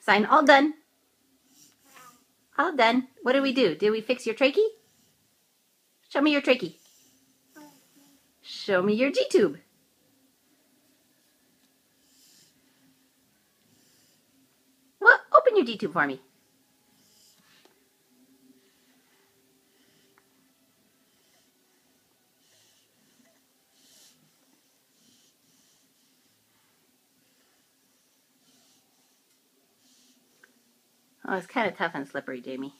Sign all done. All done. What did we do? Did we fix your trachea? Show me your trachea. Show me your G-tube. Well, open your G-tube for me. Oh, it's kind of tough and slippery, Jamie.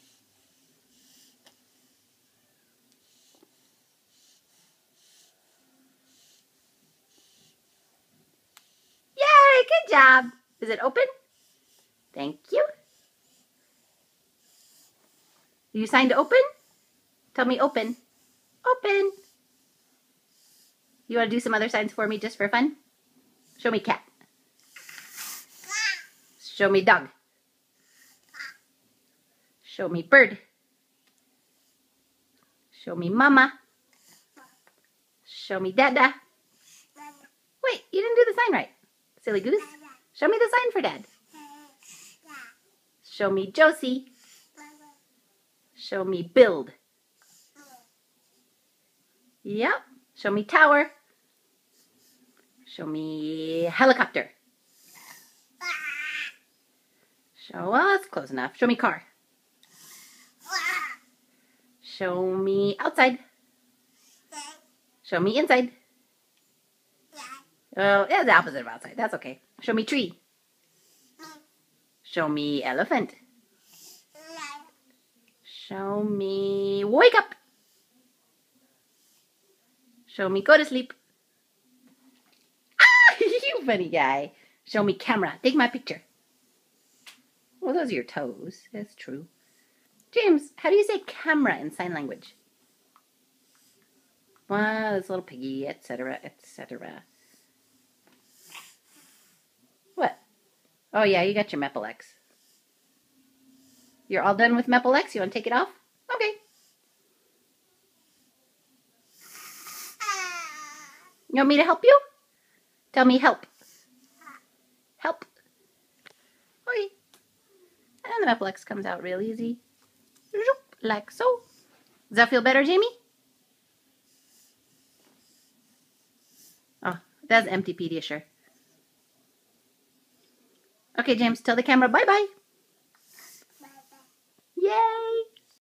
Yay, good job. Is it open? Thank you. You signed open? Tell me open. Open. You want to do some other signs for me just for fun? Show me cat. Show me dog. Show me bird. Show me mama. Show me dada. Wait, you didn't do the sign right. Silly goose. Show me the sign for dad. Show me Josie. Show me build. Yep. Show me tower. Show me helicopter. Show us close enough. Show me car. Show me outside. Show me inside. Oh, yeah, the opposite of outside. That's okay. Show me tree. Show me elephant. Show me wake up. Show me go to sleep. Ah, you funny guy. Show me camera. Take my picture. Well, those are your toes. That's true. James, how do you say camera in sign language? Well, this little piggy, etc., etc. What? Oh, yeah, you got your Mepalex. You're all done with Mepalex? You want to take it off? Okay. You want me to help you? Tell me help. Help. Okay. And the Mepalex comes out real easy. Like so. Does that feel better, Jamie? Oh, that's empty Pediasure. Okay, James, tell the camera bye-bye. Yay!